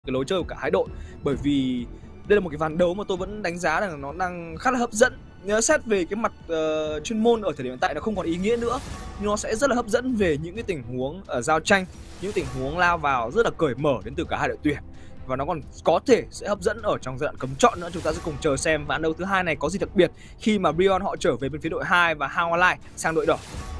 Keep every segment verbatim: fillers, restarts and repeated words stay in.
cái lối chơi của cả hai đội. Bởi vì đây là một cái ván đấu mà tôi vẫn đánh giá rằng nó đang khá là hấp dẫn. Nhớ xét về cái mặt uh, chuyên môn ở thời điểm hiện tại nó không còn ý nghĩa nữa, nhưng nó sẽ rất là hấp dẫn về những cái tình huống ở giao tranh, những tình huống lao vào rất là cởi mở đến từ cả hai đội tuyển. Và nó còn có thể sẽ hấp dẫn ở trong giai đoạn cấm chọn nữa. Chúng ta sẽ cùng chờ xem ván đấu thứ hai này có gì đặc biệt khi mà Brion họ trở về bên phía đội hai và Hawalai sang đội đỏ.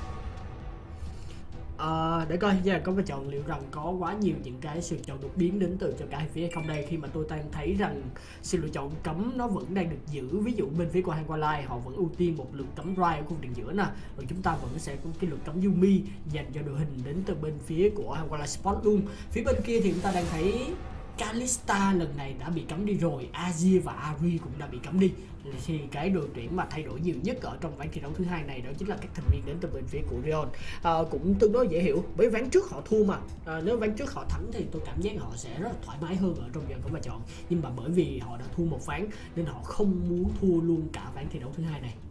À, để coi nha, có phải chọn liệu rằng có quá nhiều những cái sự chọn đột biến đến từ cho cả hai phía hay không đây, khi mà tôi đang thấy rằng sự lựa chọn cấm nó vẫn đang được giữ. Ví dụ bên phía của Hawalai họ vẫn ưu tiên một lượt cấm Rai ở khu vực đường giữa nè, rồi chúng ta vẫn sẽ có cái lượt cấm Yumi dành cho đội hình đến từ bên phía của Hawalai Sport luôn. Phía bên kia thì chúng ta đang thấy Kalista lần này đã bị cấm đi rồi, Azir và Ahri cũng đã bị cấm đi. Thì cái đội tuyển mà thay đổi nhiều nhất ở trong ván thi đấu thứ hai này đó chính là các thành viên đến từ bên phía của Rion. À, cũng tương đối dễ hiểu, bởi ván trước họ thua mà, à, nếu ván trước họ thắng thì tôi cảm giác họ sẽ rất là thoải mái hơn ở trong giờ của mà chọn. Nhưng mà bởi vì họ đã thua một ván nên họ không muốn thua luôn cả ván thi đấu thứ hai này.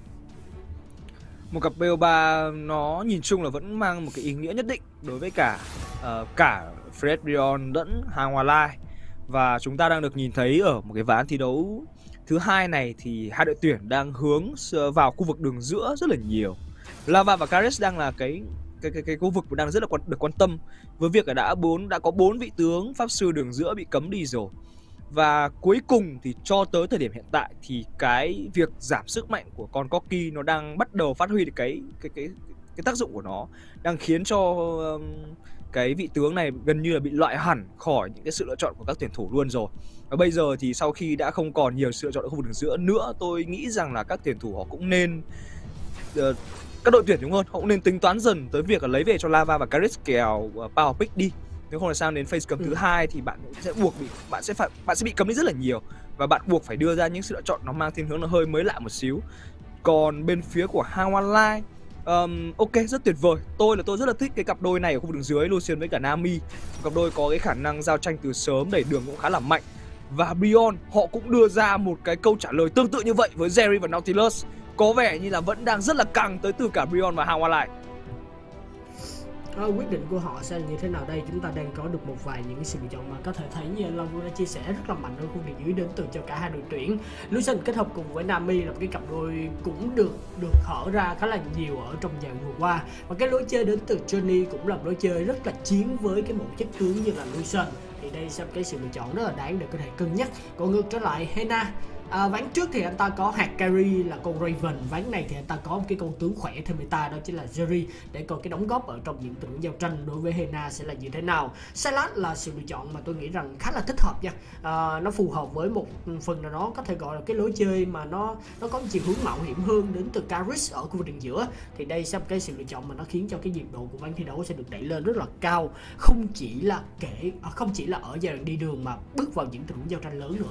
Một cặp bê o ba nó nhìn chung là vẫn mang một cái ý nghĩa nhất định đối với cả uh, cả Fred Brion lẫn Hawalai. Và chúng ta đang được nhìn thấy ở một cái ván thi đấu thứ hai này thì hai đội tuyển đang hướng vào khu vực đường giữa rất là nhiều. Lava và Karis đang là cái cái cái, cái khu vực đang rất là quan, được quan tâm với việc là đã bốn đã có bốn vị tướng pháp sư đường giữa bị cấm đi rồi. Và cuối cùng thì cho tới thời điểm hiện tại thì cái việc giảm sức mạnh của con Corki nó đang bắt đầu phát huy được cái cái cái cái tác dụng của nó, đang khiến cho um, cái vị tướng này gần như là bị loại hẳn khỏi những cái sự lựa chọn của các tuyển thủ luôn rồi. Và bây giờ thì sau khi đã không còn nhiều sự lựa chọn ở khu vực đường giữa nữa, tôi nghĩ rằng là các tuyển thủ họ cũng nên uh, các đội tuyển đúng hơn, họ cũng nên tính toán dần tới việc là lấy về cho Lava và Karis kèo uh, Power Pick đi. Nếu không là sang đến phase cấm ừ. thứ hai thì bạn sẽ buộc bị bạn sẽ phải bạn sẽ bị cấm đi rất là nhiều và bạn buộc phải đưa ra những sự lựa chọn nó mang thiên hướng nó hơi mới lạ một xíu. Còn bên phía của Hawalai, um, ok, rất tuyệt vời. Tôi là tôi rất là thích cái cặp đôi này ở khu vực đường dưới, Lucian với cả Nami. Cặp đôi có cái khả năng giao tranh từ sớm, đẩy đường cũng khá là mạnh. Và Brion họ cũng đưa ra một cái câu trả lời tương tự như vậy với Jerry và Nautilus. Có vẻ như là vẫn đang rất là căng tới từ cả Brion và Hawalai. À, quyết định của họ sẽ là như thế nào đây? Chúng ta đang có được một vài những sự lựa chọn mà có thể thấy như Long đã chia sẻ rất là mạnh ở khu vực dưới đến từ cho cả hai đội tuyển. Lucian kết hợp cùng với Nami là một cái cặp đôi cũng được được hở ra khá là nhiều ở trong dàn vừa qua. Và cái lối chơi đến từ Johnny cũng là một lối chơi rất là chiến với cái mẫu chất tướng như là Lucian. Thì đây sẽ cái sự lựa chọn rất là đáng để có thể cân nhắc. Còn ngược trở lại Hena, À, ván trước thì anh ta có hạt carry là con Raven, ván này thì anh ta có một cái con tướng khỏe thêm meta đó chính là Jerry, để coi cái đóng góp ở trong những tình huống giao tranh đối với Hena sẽ là như thế nào. Sylas là sự lựa chọn mà tôi nghĩ rằng khá là thích hợp nha, à, nó phù hợp với một phần nào đó có thể gọi là cái lối chơi mà nó nó có một chiều hướng mạo hiểm hơn đến từ Karis ở khu vực đường giữa. Thì đây sẽ cái sự lựa chọn mà nó khiến cho cái nhiệt độ của ván thi đấu sẽ được đẩy lên rất là cao, không chỉ là kể không chỉ là ở giai đoạn đi đường mà bước vào những tình huống giao tranh lớn nữa.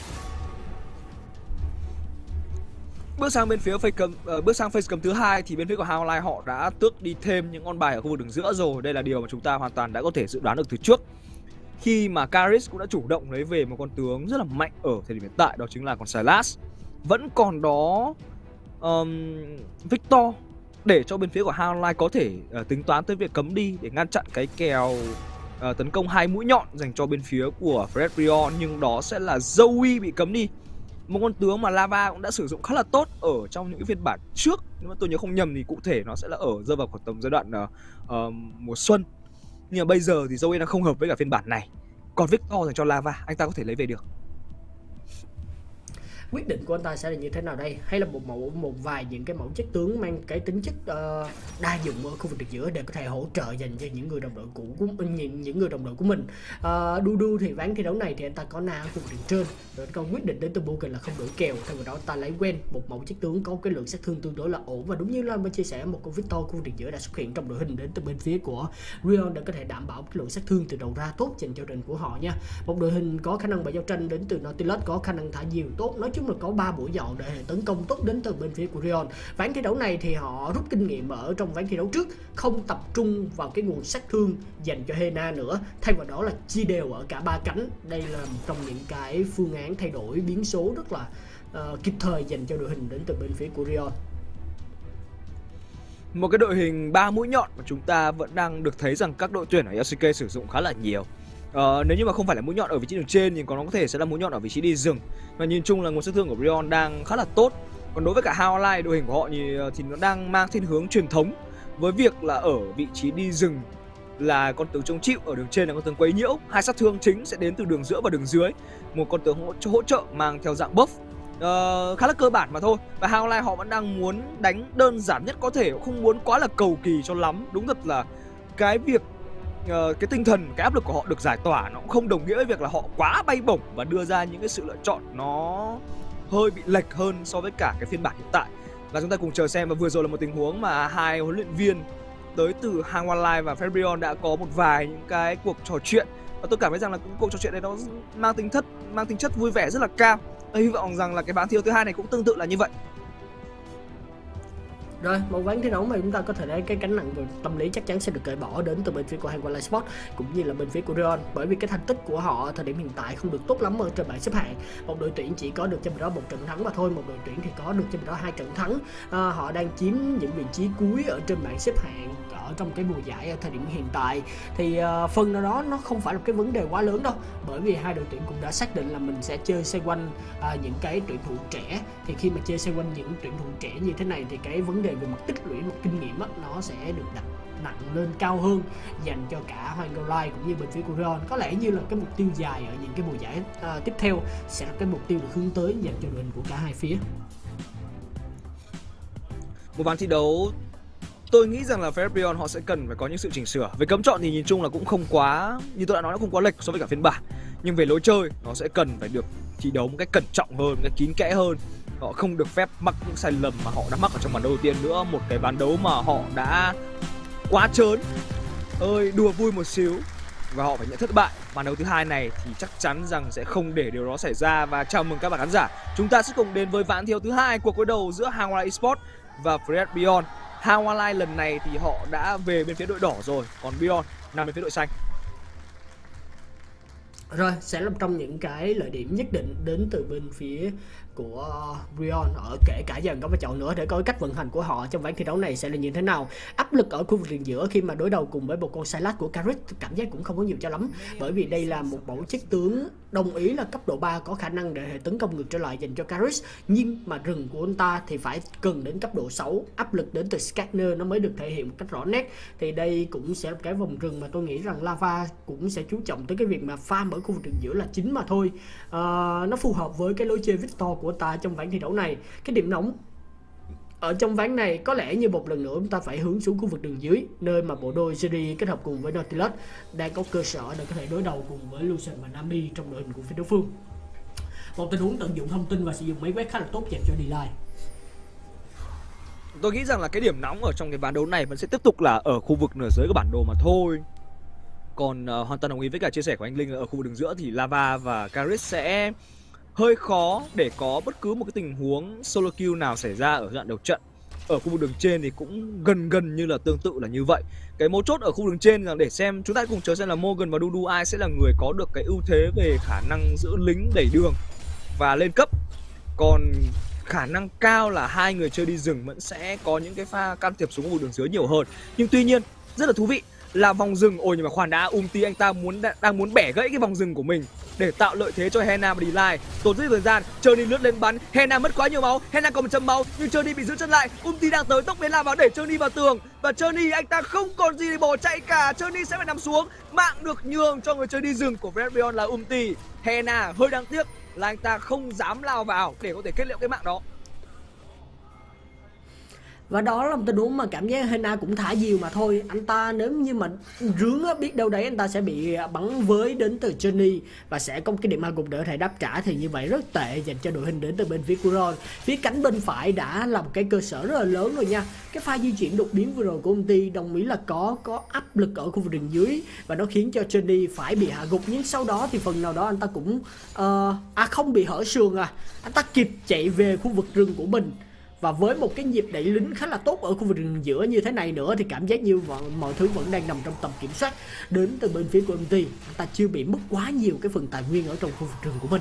Bước sang bên phía phase cấm, uh, bước sang phase cấm thứ hai thì bên phía của Hawalai họ đã tước đi thêm những con bài ở khu vực đường giữa rồi. Đây là điều mà chúng ta hoàn toàn đã có thể dự đoán được từ trước. Khi mà Karis cũng đã chủ động lấy về một con tướng rất là mạnh ở thời điểm hiện tại, đó chính là con Sylas. Vẫn còn đó um, Victor để cho bên phía của Hawalai có thể uh, tính toán tới việc cấm đi để ngăn chặn cái kèo uh, tấn công hai mũi nhọn dành cho bên phía của Fred Brion, nhưng đó sẽ là Zoe bị cấm đi. Một con tướng mà Lava cũng đã sử dụng khá là tốt ở trong những cái phiên bản trước. Nếu mà tôi nhớ không nhầm thì cụ thể nó sẽ là ở rơi vào khoảng tầm giai đoạn uh, uh, mùa xuân. Nhưng mà bây giờ thì Zoe đang không hợp với cả phiên bản này. Còn Victor dành cho Lava, anh ta có thể lấy về được. Quyết định của anh ta sẽ là như thế nào đây? Hay là một mẫu một vài những cái mẫu chất tướng mang cái tính chất uh, đa dụng ở khu vực đường giữa để có thể hỗ trợ dành cho những người đồng đội cũ của những những người đồng đội của mình. Uh, Dudu thì ván thi đấu này thì anh ta có Na ở khu vực đường trên, rồi còn quyết định đến từ Bogan là không đổi kèo, thay vào đó ta lấy Gwen, một mẫu chất tướng có cái lượng sát thương tương đối là ổn. Và đúng như Lan mới chia sẻ, một con Victor khu vực đường giữa đã xuất hiện trong đội hình đến từ bên phía của Rion để có thể đảm bảo cái lượng sát thương từ đầu ra tốt dành cho đội hình của họ nha. Một đội hình có khả năng bày giao tranh đến từ Nautilus, có khả năng thả diều tốt, nói chung là có ba buổi dọn để tấn công tốt đến từ bên phía của Rion. Ván thi đấu này thì họ rút kinh nghiệm ở trong ván thi đấu trước, không tập trung vào cái nguồn sát thương dành cho Hena nữa, thay vào đó là chia đều ở cả ba cánh. Đây là một trong những cái phương án thay đổi biến số rất là uh, kịp thời dành cho đội hình đến từ bên phía của Rion. Một cái đội hình ba mũi nhọn mà chúng ta vẫn đang được thấy rằng các đội tuyển ở lờ xê ca sử dụng khá là nhiều. Ờ, nếu như mà không phải là mũi nhọn ở vị trí đường trên thì còn có thể sẽ là mũi nhọn ở vị trí đi rừng. Và nhìn chung là nguồn sát thương của Brion đang khá là tốt. Còn đối với cả Hao Lai, đội hình của họ thì, thì nó đang mang thiên hướng truyền thống, với việc là ở vị trí đi rừng là con tướng chống chịu, ở đường trên là con tướng quấy nhiễu. Hai sát thương chính sẽ đến từ đường giữa và đường dưới. Một con tướng hỗ, hỗ trợ mang theo dạng buff. Ờ, khá là cơ bản mà thôi. Và Hao Lai họ vẫn đang muốn đánh đơn giản nhất có thể, không muốn quá là cầu kỳ cho lắm. Đúng thật là cái việc uh, cái tinh thần, cái áp lực của họ được giải tỏa nó cũng không đồng nghĩa với việc là họ quá bay bổng và đưa ra những cái sự lựa chọn nó hơi bị lệch hơn so với cả cái phiên bản hiện tại. Và chúng ta cùng chờ xem. Và vừa rồi là một tình huống mà hai huấn luyện viên tới từ Hangwon Live và Fabrion đã có một vài những cái cuộc trò chuyện, và tôi cảm thấy rằng là cuộc trò chuyện này nó mang tính chất mang tính chất vui vẻ rất là cao. Tôi hy vọng rằng là cái ván thi đấu thứ hai này cũng tương tự là như vậy. Rồi, một ván thi đấu mà chúng ta có thể thấy cái gánh nặng về tâm lý chắc chắn sẽ được cởi bỏ đến từ bên phía của Hangwon Live Sport cũng như là bên phía của Rion, bởi vì cái thành tích của họ thời điểm hiện tại không được tốt lắm ở trên bảng xếp hạng. Một đội tuyển chỉ có được cho mình đó một trận thắng mà thôi, một đội tuyển thì có được cho mình đó hai trận thắng. À, họ đang chiếm những vị trí cuối ở trên bảng xếp hạng ở trong cái mùa giải ở thời điểm hiện tại. Thì uh, phần nào đó nó không phải là cái vấn đề quá lớn đâu, bởi vì hai đội tuyển cũng đã xác định là mình sẽ chơi xoay quanh uh, những cái tuyển thủ trẻ. Thì khi mà chơi xoay quanh những tuyển thủ trẻ như thế này thì cái vấn đề về mặt tích lũy, mặt kinh nghiệm á, nó sẽ được đặt nặng lên cao hơn dành cho cả Hangwon Live cũng như bên phía của Rion. Có lẽ như là cái mục tiêu dài ở những cái mùa giải uh, tiếp theo sẽ là cái mục tiêu được hướng tới dành cho đội hình của cả hai phía. Một ván thi đấu tôi nghĩ rằng là Fabrion họ sẽ cần phải có những sự chỉnh sửa. Về cấm chọn thì nhìn chung là cũng không quá, như tôi đã nói, nó không quá lệch so với cả phiên bản. Nhưng về lối chơi nó sẽ cần phải được thi đấu một cách cẩn trọng hơn, một cách kín kẽ hơn. Họ không được phép mắc những sai lầm mà họ đã mắc ở trong ván đấu đầu tiên nữa. Một cái ván đấu mà họ đã quá trớn, ơi đùa vui một xíu và họ phải nhận thất bại. Ván đấu thứ hai này thì chắc chắn rằng sẽ không để điều đó xảy ra. Và chào mừng các bạn khán giả, chúng ta sẽ cùng đến với ván thi đấu thứ hai, cuộc đối đầu giữa Hangwon Live Esports và Fabrion. Hangwon Live lần này thì họ đã về bên phía đội đỏ rồi, còn Brion nằm bên phía đội xanh. Rồi, sẽ là trong những cái lợi điểm nhất định đến từ bên phía của Brion, ở kể cả dần có vai trò nữa để coi cách vận hành của họ trong ván thi đấu này sẽ là như thế nào. Áp lực ở khu vực đường giữa khi mà đối đầu cùng với một con Sylas của Karis cảm giác cũng không có nhiều cho lắm, bởi vì đây là một mẫu chất tướng đồng ý là cấp độ ba có khả năng để tấn công ngược trở lại dành cho Karis, nhưng mà rừng của anh ta thì phải cần đến cấp độ sáu, áp lực đến từ Scanner nó mới được thể hiện một cách rõ nét. Thì đây cũng sẽ là cái vòng rừng mà tôi nghĩ rằng Lava cũng sẽ chú trọng tới cái việc mà farm ở khu vực đường giữa là chính mà thôi. À, nó phù hợp với cái lối chơi Victor của ta trong ván thi đấu này. Cái điểm nóng ở trong ván này có lẽ như một lần nữa chúng ta phải hướng xuống khu vực đường dưới, nơi mà bộ đôi Jerry kết hợp cùng với Nautilus đang có cơ sở để có thể đối đầu cùng với Lucian và Nami trong đội hình của phía đối phương. Một tình huống tận dụng thông tin và sử dụng máy quét khá là tốt dành cho D-Line. Tôi nghĩ rằng là cái điểm nóng ở trong cái ván đấu này vẫn sẽ tiếp tục là ở khu vực nửa dưới của bản đồ mà thôi. Còn uh, hoàn toàn đồng ý với cả chia sẻ của anh Linh là ở khu vực đường giữa thì Lava và Karis sẽ hơi khó để có bất cứ một cái tình huống solo kill nào xảy ra ở đoạn đầu trận. Ở khu vực đường trên thì cũng gần gần như là tương tự là như vậy. Cái mấu chốt ở khu đường trên là để xem, chúng ta cùng chờ xem là Morgan và Dudu ai sẽ là người có được cái ưu thế về khả năng giữ lính đẩy đường và lên cấp. Còn khả năng cao là hai người chơi đi rừng vẫn sẽ có những cái pha can thiệp xuống khu vực đường dưới nhiều hơn. Nhưng tuy nhiên rất là thú vị là vòng rừng, ôi nhưng mà khoan đã, Umti anh ta muốn đang muốn bẻ gãy cái vòng rừng của mình để tạo lợi thế cho Hena và D-Line. Tốn rất thời gian, Journey lướt lên bắn, Hena mất quá nhiều máu, Hena còn một trăm máu nhưng Journey bị giữ chân lại. Umti đang tới, tốc biến lao vào để Journey vào tường và Journey anh ta không còn gì để bỏ chạy cả. Journey sẽ phải nằm xuống, mạng được nhường cho người chơi đi rừng của Fabrion là Umti. Hena hơi đáng tiếc là anh ta không dám lao vào để có thể kết liễu cái mạng đó. Và đó là một tình huống mà cảm giác Hena cũng thả diều mà thôi. Anh ta nếu như mà rướng á, biết đâu đấy anh ta sẽ bị bắn với đến từ Johnny và sẽ có cái điểm hạ gục để có thể đáp trả, thì như vậy rất tệ dành cho đội hình đến từ bên phía Kuron. Phía cánh bên phải đã là một cái cơ sở rất là lớn rồi nha. Cái pha di chuyển đột biến vừa rồi của công ty đồng ý là có có áp lực ở khu vực đường dưới và nó khiến cho Johnny phải bị hạ gục, nhưng sau đó thì phần nào đó anh ta cũng uh, à không bị hở sườn à, anh ta kịp chạy về khu vực rừng của mình. Và với một cái nhịp đẩy lính khá là tốt ở khu vực đường giữa như thế này nữa thì cảm giác như mọi, mọi thứ vẫn đang nằm trong tầm kiểm soát đến từ bên phía của em tê. Anh ta chưa bị mất quá nhiều cái phần tài nguyên ở trong khu vực rừng của mình.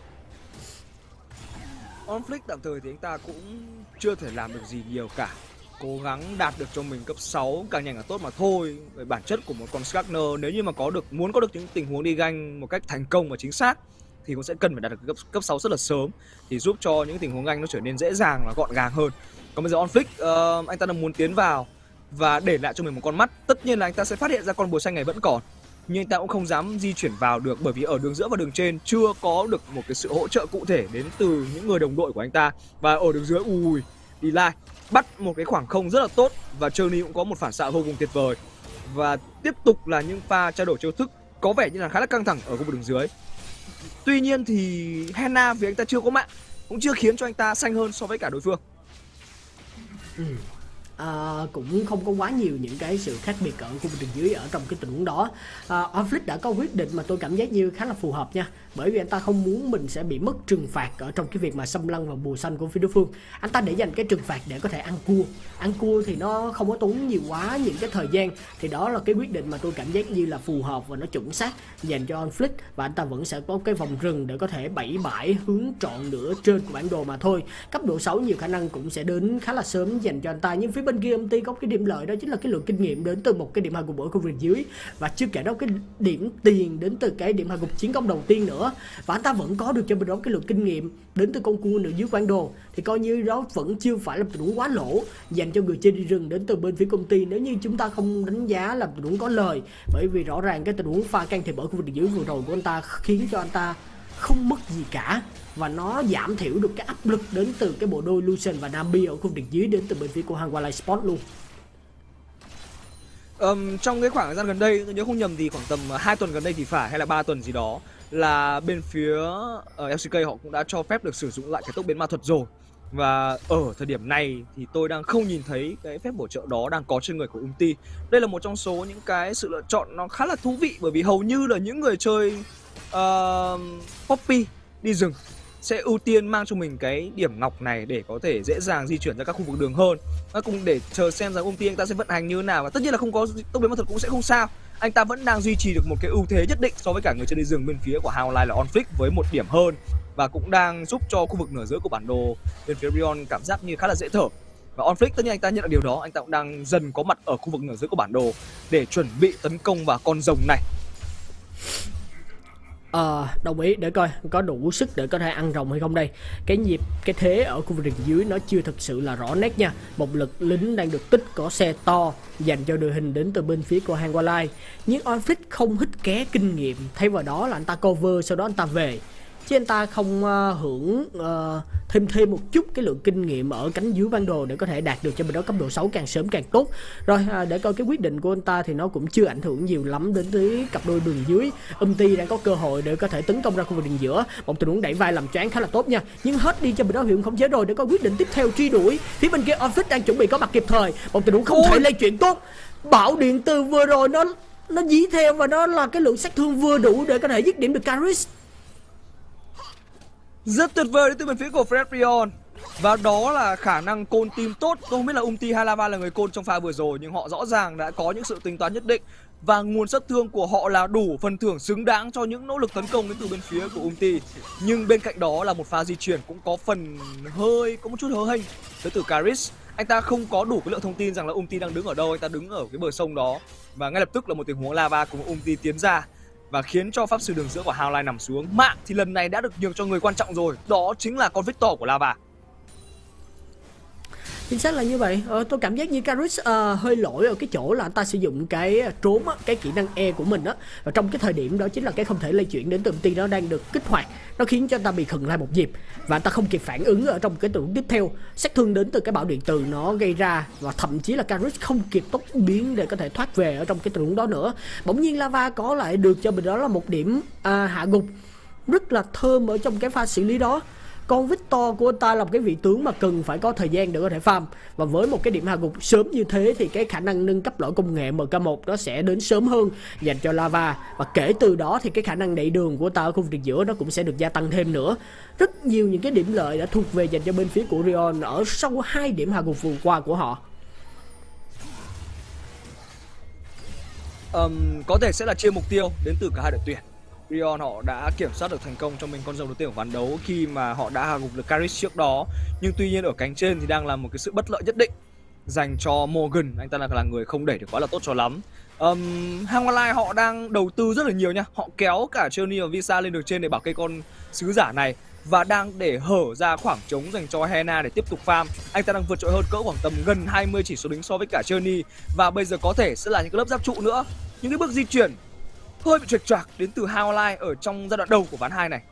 Onflick tạm thời thì anh ta cũng chưa thể làm được gì nhiều cả. cố gắng đạt được cho mình cấp sáu càng nhanh càng tốt mà thôi. Về bản chất của một con Skagner, nếu như mà có được muốn có được những tình huống đi ganh một cách thành công và chính xác thì cũng sẽ cần phải đạt được cấp cấp sáu rất là sớm, thì giúp cho những tình huống ganh nó trở nên dễ dàng và gọn gàng hơn. Còn bây giờ Onflick, uh, anh ta đang muốn tiến vào và để lại cho mình một con mắt. Tất nhiên là anh ta sẽ phát hiện ra con bùa xanh này vẫn còn, nhưng anh ta cũng không dám di chuyển vào được, bởi vì ở đường giữa và đường trên chưa có được một cái sự hỗ trợ cụ thể đến từ những người đồng đội của anh ta. Và ở đường dưới, ui, đi lai bắt một cái khoảng không rất là tốt, và Journey cũng có một phản xạ vô cùng tuyệt vời. Và tiếp tục là những pha trao đổi chiêu thức có vẻ như là khá là căng thẳng ở khu vực đường dưới. Tuy nhiên thì Henna vì anh ta chưa có mạng cũng chưa khiến cho anh ta xanh hơn so với cả đối phương. Ừ. À, cũng không có quá nhiều những cái sự khác biệt ở khu vực đường dưới ở trong cái tình huống đó. à, Onflick đã có quyết định mà tôi cảm giác như khá là phù hợp nha, bởi vì anh ta không muốn mình sẽ bị mất trừng phạt ở trong cái việc mà xâm lăng vào bùa xanh của phía đối phương. Anh ta để dành cái trừng phạt để có thể ăn cua ăn cua thì nó không có tốn nhiều quá những cái thời gian, thì đó là cái quyết định mà tôi cảm giác như là phù hợp và nó chuẩn xác dành cho Onflick. Và anh ta vẫn sẽ có cái vòng rừng để có thể bẫy bãi hướng trọn nửa trên của bản đồ mà thôi. Cấp độ sáu nhiều khả năng cũng sẽ đến khá là sớm dành cho anh ta, nhưng phía bên kia em tê có cái điểm lợi đó chính là cái lượng kinh nghiệm đến từ một cái điểm hạ gục ở khu vực dưới, và chưa kể đó cái điểm tiền đến từ cái điểm hạ gục chiến công đầu tiên nữa. Và anh ta vẫn có được cho mình đó cái lượng kinh nghiệm đến từ con cua nửa dưới bản đồ, thì coi như đó vẫn chưa phải là tình huống quá lỗ dành cho người chơi đi rừng đến từ bên phía công ty, nếu như chúng ta không đánh giá là tình huống có lời. Bởi vì rõ ràng cái tình huống pha can thiệp ở khu vực dưới vừa rồi của anh ta khiến cho anh ta không mất gì cả, và nó giảm thiểu được cái áp lực đến từ cái bộ đôi Lucian và Nami ở khu vực dưới đến từ bên phía của Hanwha Sport luôn. Um, trong cái khoảng thời gian gần đây, tôi nhớ không nhầm thì khoảng tầm hai tuần gần đây thì phải, hay là ba tuần gì đó, là bên phía uh, lờ xê ca họ cũng đã cho phép được sử dụng lại cái tốc biến ma thuật rồi. Và ở thời điểm này thì tôi đang không nhìn thấy cái phép bổ trợ đó đang có trên người của Umti. Đây là một trong số những cái sự lựa chọn nó khá là thú vị, bởi vì hầu như là những người chơi uh, Poppy đi rừng sẽ ưu tiên mang cho mình cái điểm ngọc này để có thể dễ dàng di chuyển ra các khu vực đường hơn. Và cùng để chờ xem rằng Umti anh ta sẽ vận hành như thế nào, và tất nhiên là không có tốc biến ma thuật cũng sẽ không sao. Anh ta vẫn đang duy trì được một cái ưu thế nhất định so với cả người chơi đi rừng bên phía của Howline là Onflick với một điểm hơn, và cũng đang giúp cho khu vực nửa giữa của bản đồ bên phía Rion cảm giác như khá là dễ thở. Và Onflick tất nhiên anh ta nhận được điều đó, anh ta cũng đang dần có mặt ở khu vực nửa giữa của bản đồ để chuẩn bị tấn công vào con rồng này. Ờ, à, đồng ý, để coi có đủ sức để có thể ăn rồng hay không đây. Cái nhịp, cái thế ở khu vực đường dưới nó chưa thực sự là rõ nét nha. Một lực lính đang được tích có xe to dành cho đội hình đến từ bên phía của Hanwha. Nhưng Onflick không hít ké kinh nghiệm, thay vào đó là anh ta cover sau đó anh ta về, chứ anh ta không uh, hưởng uh, thêm thêm một chút cái lượng kinh nghiệm ở cánh dưới bản đồ để có thể đạt được cho mình đó cấp độ sáu càng sớm càng tốt. Rồi uh, để coi cái quyết định của anh ta thì nó cũng chưa ảnh hưởng nhiều lắm đến tới cặp đôi đường dưới. Umti đang có cơ hội để có thể tấn công ra khu vực đường giữa, một tình huống đẩy vai làm choáng khá là tốt nha, nhưng hết đi cho mình đó hiệu không chế rồi. Để có quyết định tiếp theo truy đuổi, phía bên kia Onflick đang chuẩn bị có mặt kịp thời, một tình huống không thể lây chuyển tốt. Bạo điện từ vừa rồi nó nó dí theo, và nó là cái lượng sát thương vừa đủ để có thể dứt điểm được Karis. Rất tuyệt vời đến từ bên phía của Fred Rion. Và đó là khả năng côn team tốt. Tôi không biết là Umti hay Lava là người côn trong pha vừa rồi, nhưng họ rõ ràng đã có những sự tính toán nhất định, và nguồn sát thương của họ là đủ phần thưởng xứng đáng cho những nỗ lực tấn công đến từ bên phía của Umti. Nhưng bên cạnh đó là một pha di chuyển cũng có phần hơi, có một chút hớ hênh tới từ Karis. Anh ta không có đủ cái lượng thông tin rằng là Umti đang đứng ở đâu, anh ta đứng ở cái bờ sông đó, và ngay lập tức là một tình huống Lava cùng Umti tiến ra và khiến cho pháp sư đường giữa của Howline nằm xuống. Mạng thì lần này đã được nhường cho người quan trọng rồi, đó chính là con Victor của Lava. Chính xác là như vậy. Ờ, tôi cảm giác như Karis uh, hơi lỗi ở cái chỗ là anh ta sử dụng cái trốn á, cái kỹ năng E của mình á, và trong cái thời điểm đó chính là cái không thể lây chuyển đến từ công ty nó đang được kích hoạt, nó khiến cho anh ta bị khựng lại một nhịp và anh ta không kịp phản ứng ở trong cái tình huống tiếp theo. Sát thương đến từ cái bão điện từ nó gây ra, và thậm chí là Karis không kịp tốc biến để có thể thoát về ở trong cái tình huống đó nữa. Bỗng nhiên Lava có lại được cho mình đó là một điểm uh, hạ gục rất là thơm ở trong cái pha xử lý đó. Con Victor của anh ta là một cái vị tướng mà cần phải có thời gian để có thể farm, và với một cái điểm hạ gục sớm như thế thì cái khả năng nâng cấp lõi công nghệ em ca một nó sẽ đến sớm hơn dành cho Lava, và kể từ đó thì cái khả năng đẩy đường của anh ta ở khu vực giữa nó cũng sẽ được gia tăng thêm nữa. Rất nhiều những cái điểm lợi đã thuộc về dành cho bên phía của Rion ở sau hai điểm hạ gục vừa qua của họ. Um, có thể sẽ là chia mục tiêu đến từ cả hai đội tuyển. Rion họ đã kiểm soát được thành công cho mình con rồng đầu tiên của ván đấu khi mà họ đã hạ gục được Karis trước đó, nhưng tuy nhiên ở cánh trên thì đang là một cái sự bất lợi nhất định dành cho Morgan. Anh ta là, là người không đẩy được quá là tốt cho lắm. um, Hanwha họ đang đầu tư rất là nhiều nha. Họ kéo cả Journey và Visa lên đường trên để bảo cây con sứ giả này, và đang để hở ra khoảng trống dành cho Hena để tiếp tục farm. Anh ta đang vượt trội hơn cỡ khoảng tầm gần hai mươi chỉ số lính so với cả Journey, và bây giờ có thể sẽ là những cái lớp giáp trụ nữa. Những cái bước di chuyển hơi bị trệch choạc đến từ Hanwha ở trong giai đoạn đầu của ván hai này.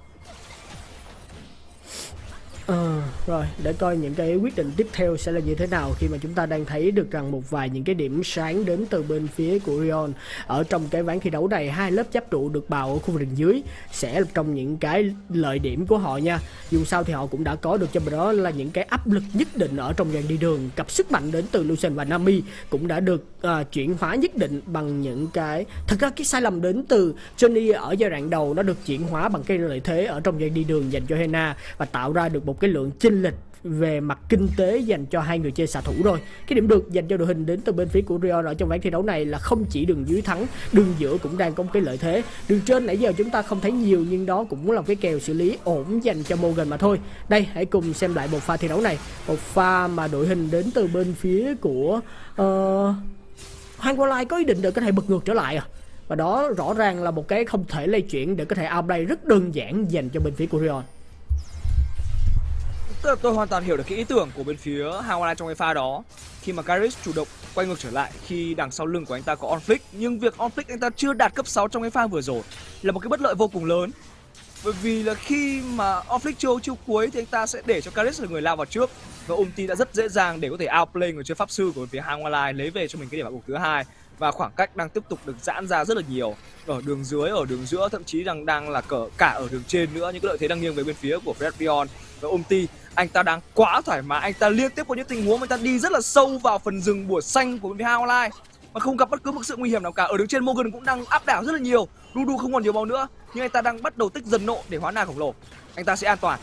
Ờ, rồi để coi những cái quyết định tiếp theo sẽ là như thế nào, khi mà chúng ta đang thấy được rằng một vài những cái điểm sáng đến từ bên phía của Rion ở trong cái ván thi đấu này. Hai lớp giáp trụ được bào ở khu vực dưới sẽ là trong những cái lợi điểm của họ nha. Dù sao thì họ cũng đã có được cho mình đó là những cái áp lực nhất định ở trong dàn đi đường. Cặp sức mạnh đến từ Lucian và Nami cũng đã được uh, chuyển hóa nhất định bằng những cái, thật ra cái sai lầm đến từ Johnny ở giai đoạn đầu nó được chuyển hóa bằng cái lợi thế ở trong dàn đi đường dành cho Hena, và tạo ra được một cái lượng chênh lệch về mặt kinh tế dành cho hai người chơi xạ thủ rồi. Cái điểm được dành cho đội hình đến từ bên phía của Rion ở trong ván thi đấu này là không chỉ đường dưới thắng, đường giữa cũng đang có một cái lợi thế. Đường trên nãy giờ chúng ta không thấy nhiều, nhưng đó cũng là cái kèo xử lý ổn dành cho Morgan mà thôi. Đây, hãy cùng xem lại một pha thi đấu này. Một pha mà đội hình đến từ bên phía của uh, Hanwha có ý định để có thể bật ngược trở lại à. Và đó rõ ràng là một cái không thể lay chuyển để có thể outplay rất đơn giản dành cho bên phía của Rion. Tức là tôi hoàn toàn hiểu được cái ý tưởng của bên phía Hanwha trong cái pha đó, khi mà Kyrix chủ động quay ngược trở lại khi đằng sau lưng của anh ta có Onflick. Nhưng việc Onflick anh ta chưa đạt cấp sáu trong cái pha vừa rồi là một cái bất lợi vô cùng lớn. Bởi vì là khi mà Onflick chiêu chiêu cuối thì anh ta sẽ để cho Kyrix là người lao vào trước, và ulti đã rất dễ dàng để có thể outplay người chơi pháp sư của bên phía Hanwha, lấy về cho mình cái điểm bạc gục thứ hai. Và khoảng cách đang tiếp tục được giãn ra rất là nhiều ở đường dưới, ở đường giữa, thậm chí rằng đang là cỡ cả ở đường trên nữa. Những cái lợi thế đang nghiêng về bên phía của Fred Rion. Và ulti anh ta đang quá thoải mái, anh ta liên tiếp có những tình huống anh ta đi rất là sâu vào phần rừng bùa xanh của bên phía Hanwha mà không gặp bất cứ một sự nguy hiểm nào cả. Ở đường trên Morgan cũng đang áp đảo rất là nhiều, Dudu không còn nhiều máu nữa, nhưng anh ta đang bắt đầu tích dần nộ để hóa na khổng lồ. Anh ta sẽ an toàn.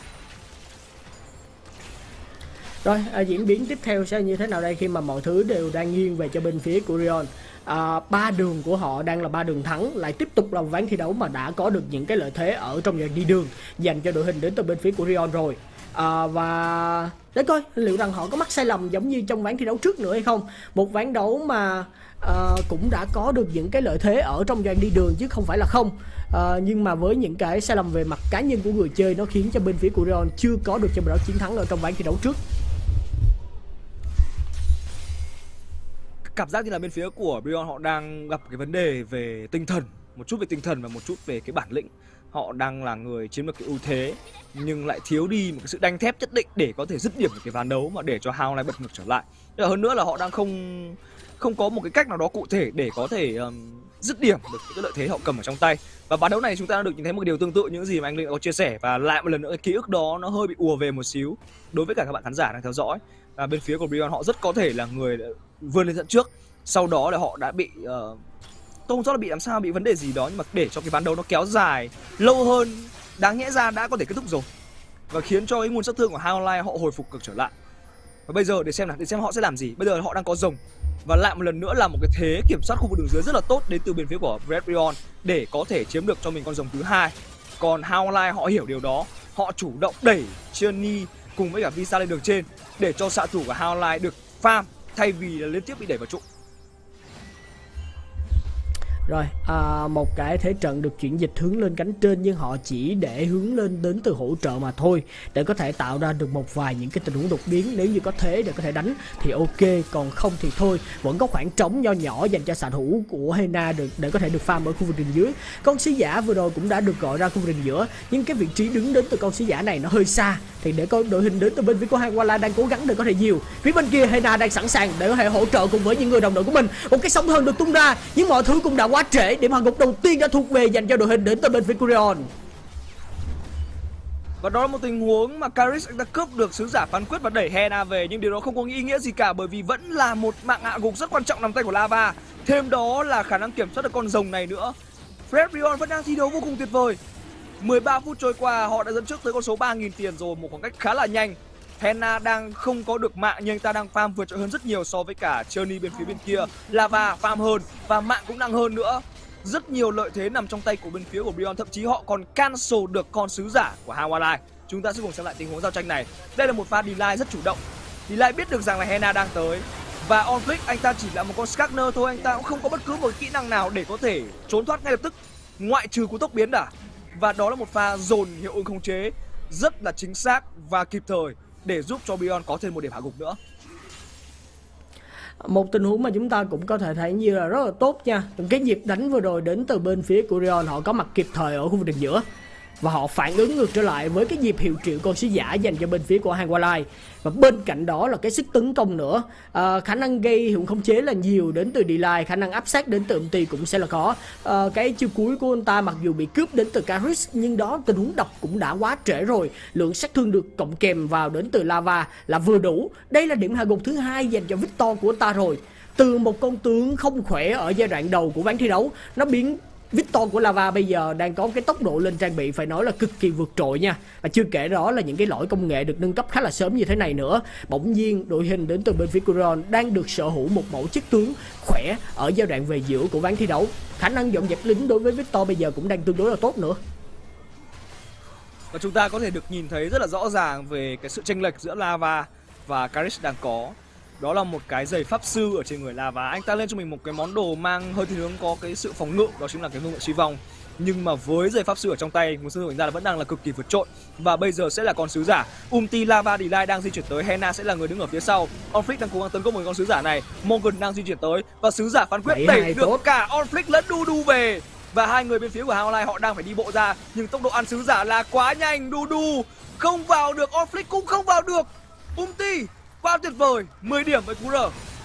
Rồi, à, diễn biến tiếp theo sẽ như thế nào đây, khi mà mọi thứ đều đang nghiêng về cho bên phía của Rion. À, ba đường của họ đang là ba đường thắng, lại tiếp tục là một ván thi đấu mà đã có được những cái lợi thế ở trong dàn đi đường dành cho đội hình đến từ bên phía của Rion rồi. À, và để coi liệu rằng họ có mắc sai lầm giống như trong ván thi đấu trước nữa hay không. Một ván đấu mà à, cũng đã có được những cái lợi thế ở trong dàn đi đường chứ không phải là không. À, nhưng mà với những cái sai lầm về mặt cá nhân của người chơi, nó khiến cho bên phía của Rion chưa có được cho mình đó chiến thắng ở trong ván thi đấu trước. Cảm giác như là bên phía của Brion họ đang gặp cái vấn đề về tinh thần, một chút về tinh thần và một chút về cái bản lĩnh. Họ đang là người chiếm được cái ưu thế nhưng lại thiếu đi một cái sự đanh thép nhất định để có thể dứt điểm được cái ván đấu mà để cho Hanwha bật ngược trở lại. Và hơn nữa là họ đang không không có một cái cách nào đó cụ thể để có thể um, dứt điểm được cái lợi thế họ cầm ở trong tay. Và ván đấu này chúng ta đã được nhìn thấy một điều tương tự những gì mà anh Linh có chia sẻ, và lại một lần nữa cái ký ức đó nó hơi bị ùa về một xíu đối với cả các bạn khán giả đang theo dõi. Và bên phía của Brion họ rất có thể là người vươn lên dẫn trước, sau đó là họ đã bị uh, tôi không rõ là bị làm sao, bị vấn đề gì đó, nhưng mà để cho cái ván đấu nó kéo dài lâu hơn đáng nhẽ ra đã có thể kết thúc rồi, và khiến cho cái nguồn sát thương của Hanwha họ hồi phục cực trở lại. Và bây giờ để xem nào, để xem họ sẽ làm gì. Bây giờ họ đang có rồng, và lại một lần nữa là một cái thế kiểm soát khu vực đường dưới rất là tốt đến từ bên phía của Fred Rion để có thể chiếm được cho mình con rồng thứ hai. Còn Hanwha họ hiểu điều đó, họ chủ động đẩy Journey cùng với cả Visa lên đường trên để cho xạ thủ của Hanwha được farm thay vì là liên tiếp bị đẩy vào trụ. Rồi, à, một cái thế trận được chuyển dịch hướng lên cánh trên, nhưng họ chỉ để hướng lên đến từ hỗ trợ mà thôi, để có thể tạo ra được một vài những cái tình huống đột biến. Nếu như có thế để có thể đánh thì ok, còn không thì thôi. Vẫn có khoảng trống nho nhỏ dành cho xạ thủ của Hena được để có thể được farm ở khu vực đường dưới. Con sứ giả vừa rồi cũng đã được gọi ra khu vực đường giữa, nhưng cái vị trí đứng đến từ con sứ giả này nó hơi xa, thì để coi đội hình đến từ bên phía của Hanwha đang cố gắng để có thể nhiều. Phía bên kia Hena đang sẵn sàng để có thể hỗ trợ cùng với những người đồng đội của mình. Một cái sóng thần được tung ra, nhưng mọi thứ cũng đã quá trễ. Điểm hạ gục đầu tiên đã thuộc về dành cho đội hình đến từ bên phía Rion. Và đó là một tình huống mà Kyrix anh ta cướp được sứ giả phán quyết và đẩy Hena về, nhưng điều đó không có ý nghĩa gì cả, bởi vì vẫn là một mạng hạ gục rất quan trọng nằm tay của Lava. Thêm đó là khả năng kiểm soát được con rồng này nữa. Fred Rion vẫn đang thi đấu vô cùng tuyệt vời. mười ba phút trôi qua họ đã dẫn trước tới con số ba nghìn tiền rồi, một khoảng cách khá là nhanh. Hena đang không có được mạng nhưng anh ta đang farm vượt trội hơn rất nhiều so với cả Journey bên phía bên kia. Lava farm hơn và mạng cũng nặng hơn nữa. Rất nhiều lợi thế nằm trong tay của bên phía của Brion, thậm chí họ còn cancel được con sứ giả của Hanwha. Chúng ta sẽ cùng xem lại tình huống giao tranh này. Đây là một pha delay rất chủ động. Delay biết được rằng là Hena đang tới Và Onflick anh ta chỉ là một con Skagner thôi, anh ta cũng không có bất cứ một kỹ năng nào để có thể trốn thoát ngay lập tức, ngoại trừ cú tốc biến đã. Và đó là một pha dồn hiệu ứng khống chế rất là chính xác và kịp thời để giúp cho Beyond có thêm một điểm hạ gục nữa. Một tình huống mà chúng ta cũng có thể thấy như là rất là tốt nha. Cái nhịp đánh vừa rồi đến từ bên phía của Rion, họ có mặt kịp thời ở khu vực đường giữa và họ phản ứng ngược trở lại với cái nhịp hiệu triệu con sứ giả dành cho bên phía của Hàn Wallai. Và bên cạnh đó là cái sức tấn công nữa, à, khả năng gây hiệu ứng khống chế là nhiều đến từ delay, khả năng áp sát đến từ Umti cũng sẽ là có. À, cái chiêu cuối của anh ta mặc dù bị cướp đến từ Karis, nhưng đó tình huống độc cũng đã quá trễ rồi. Lượng sát thương được cộng kèm vào đến từ Lava là vừa đủ. Đây là điểm hạ gục thứ hai dành cho Victor của anh ta rồi. Từ một con tướng không khỏe ở giai đoạn đầu của ván thi đấu, nó biến Victor của Lava bây giờ đang có cái tốc độ lên trang bị phải nói là cực kỳ vượt trội nha. Và chưa kể đó là những cái lỗi công nghệ được nâng cấp khá là sớm như thế này nữa. Bỗng nhiên đội hình đến từ bên phía Rion đang được sở hữu một mẫu chức tướng khỏe ở giai đoạn về giữa của ván thi đấu. Khả năng dọn dẹp lính đối với Victor bây giờ cũng đang tương đối là tốt nữa. Và chúng ta có thể được nhìn thấy rất là rõ ràng về cái sự chênh lệch giữa Lava và Karis đang có. Đó là một cái giày pháp sư ở trên người Lava. Anh ta lên cho mình một cái món đồ mang hơi thiên hướng có cái sự phòng ngự, đó chính là cái vương miện suy vong. Nhưng mà với giày pháp sư ở trong tay, nguồn sức của anh ta là vẫn đang là cực kỳ vượt trội. Và bây giờ sẽ là con sứ giả. Umti, Lava, Delay đang di chuyển tới. Hena sẽ là người đứng ở phía sau. Onflick đang cố gắng tấn công một con sứ giả này. Morgan đang di chuyển tới và sứ giả phán quyết đẩy được tốt. Cả Onflick lẫn Dudu về. Và hai người bên phía của Hàn Wallai họ đang phải đi bộ ra, nhưng tốc độ ăn sứ giả là quá nhanh. Dudu không vào được, Onflick cũng không vào được. Umti quá tuyệt vời, mười điểm với cú R.